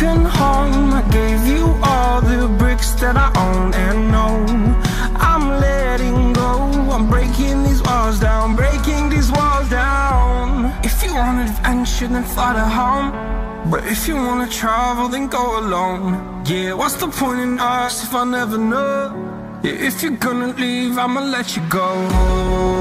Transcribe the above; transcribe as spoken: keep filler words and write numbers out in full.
broken home. I gave you all the bricks that I own and know. I'm letting go, I'm breaking these walls down, breaking these walls down. If you want adventure, then fly to home. But if you wanna travel, then go alone. Yeah, what's the point in us if I never know? Yeah, if you're gonna leave, I'ma let you go.